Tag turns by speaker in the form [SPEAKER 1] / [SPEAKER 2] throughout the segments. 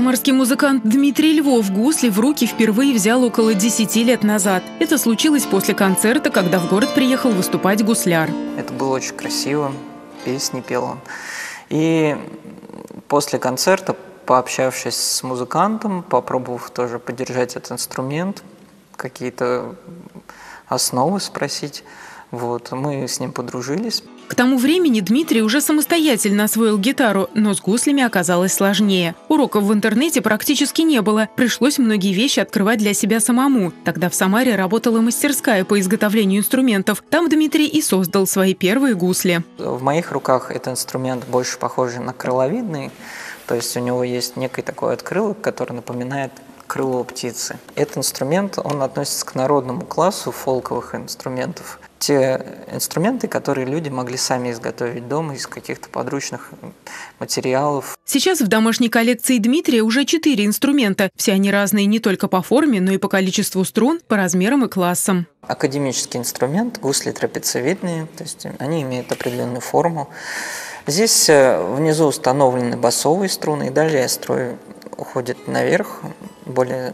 [SPEAKER 1] Самарский музыкант Дмитрий Львов гусли в руки впервые взял около 10 лет назад. Это случилось после концерта, когда в город приехал выступать гусляр.
[SPEAKER 2] Это было очень красиво, песни пел он. И после концерта, пообщавшись с музыкантом, попробовав тоже поддержать этот инструмент, какие-то основы спросить, мы с ним подружились.
[SPEAKER 1] К тому времени Дмитрий уже самостоятельно освоил гитару, но с гуслями оказалось сложнее. Уроков в интернете практически не было, пришлось многие вещи открывать для себя самому. Тогда в Самаре работала мастерская по изготовлению инструментов. Там Дмитрий и создал свои первые гусли.
[SPEAKER 2] В моих руках этот инструмент больше похож на крыловидный, то есть у него есть некий такой открылок, который напоминает крыло птицы. Этот инструмент, он относится к народному классу фолковых инструментов. Те инструменты, которые люди могли сами изготовить дома из каких-то подручных материалов.
[SPEAKER 1] Сейчас в домашней коллекции Дмитрия уже 4 инструмента. Все они разные не только по форме, но и по количеству струн, по размерам и классам.
[SPEAKER 2] Академический инструмент, гусли трапециевидные, то есть они имеют определенную форму. Здесь внизу установлены басовые струны, и далее строй уходит наверх, более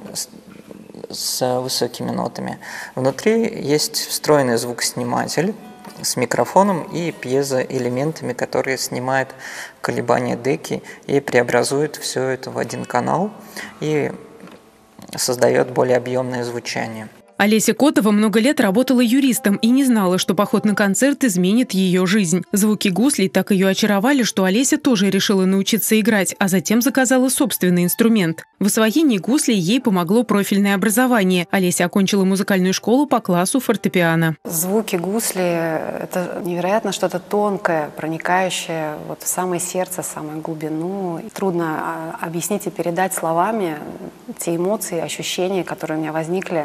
[SPEAKER 2] с высокими нотами. Внутри есть встроенный звукосниматель с микрофоном и пьезоэлементами, которые снимают колебания деки и преобразуют все это в один канал и создает более объемное звучание.
[SPEAKER 1] Олеся Котова много лет работала юристом и не знала, что поход на концерт изменит ее жизнь. Звуки гуслей так ее очаровали, что Олеся тоже решила научиться играть, а затем заказала собственный инструмент. В освоении гуслей ей помогло профильное образование. Олеся окончила музыкальную школу по классу фортепиано.
[SPEAKER 3] Звуки гусли – это невероятно что-то тонкое, проникающее в самое сердце, в самую глубину. Трудно объяснить и передать словами те эмоции, ощущения, которые у меня возникли.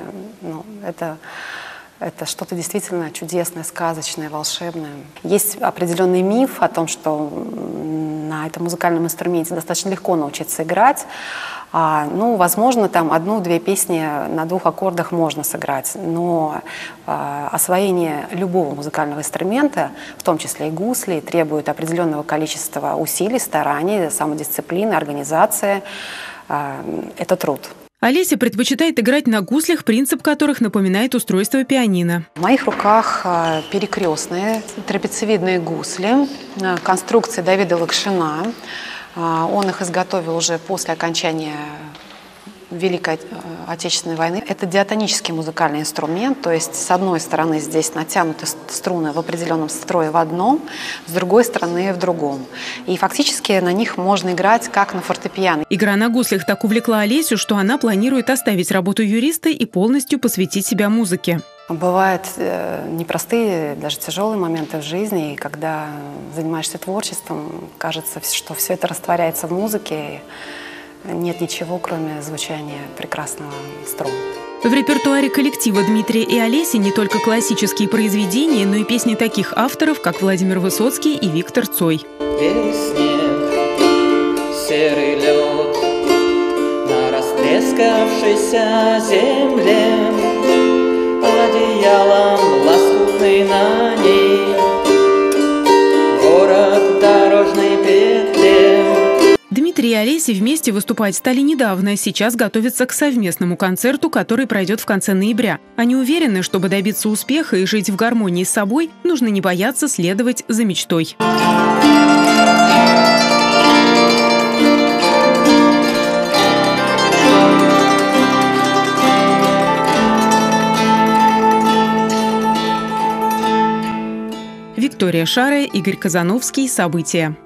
[SPEAKER 3] Это что-то действительно чудесное, сказочное, волшебное. Есть определенный миф о том, что на этом музыкальном инструменте достаточно легко научиться играть. Возможно, там 1-2 песни на 2 аккордах можно сыграть, но освоение любого музыкального инструмента, в том числе и гусли, требует определенного количества усилий, стараний, самодисциплины, организации. Это труд.
[SPEAKER 1] Олеся предпочитает играть на гуслях, принцип которых напоминает устройство пианино.
[SPEAKER 3] В моих руках перекрестные трапециевидные гусли конструкции Давида Лакшина. Он их изготовил уже после окончания Великой Отечественной войны. Это диатонический музыкальный инструмент, то есть с одной стороны здесь натянуты струны в определенном строе в одном, с другой стороны в другом. И фактически на них можно играть как на фортепиано.
[SPEAKER 1] Игра на гуслях так увлекла Олесю, что она планирует оставить работу юриста и полностью посвятить себя музыке.
[SPEAKER 3] Бывают непростые, даже тяжелые моменты в жизни, и когда занимаешься творчеством, кажется, что все это растворяется в музыке. Нет ничего, кроме звучания прекрасного струн.
[SPEAKER 1] В репертуаре коллектива Дмитрия и Олеси не только классические произведения, но и песни таких авторов, как Владимир Высоцкий и Виктор Цой.
[SPEAKER 2] Белый снег, серый лед на растрескавшейся земле, одеялом лоскутный на ней, город в дорожной петле.
[SPEAKER 1] Дмитрий и Олеся вместе выступать стали недавно. Сейчас готовятся к совместному концерту, который пройдет в конце ноября. Они уверены, чтобы добиться успеха и жить в гармонии с собой, нужно не бояться следовать за мечтой. Виктория Шарая, Игорь Казановский. События.